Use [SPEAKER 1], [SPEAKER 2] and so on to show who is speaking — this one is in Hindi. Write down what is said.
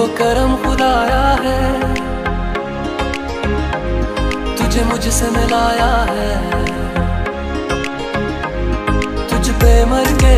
[SPEAKER 1] करम खुदाया है, तुझे मुझसे मिलाया है। तुझ पे मर के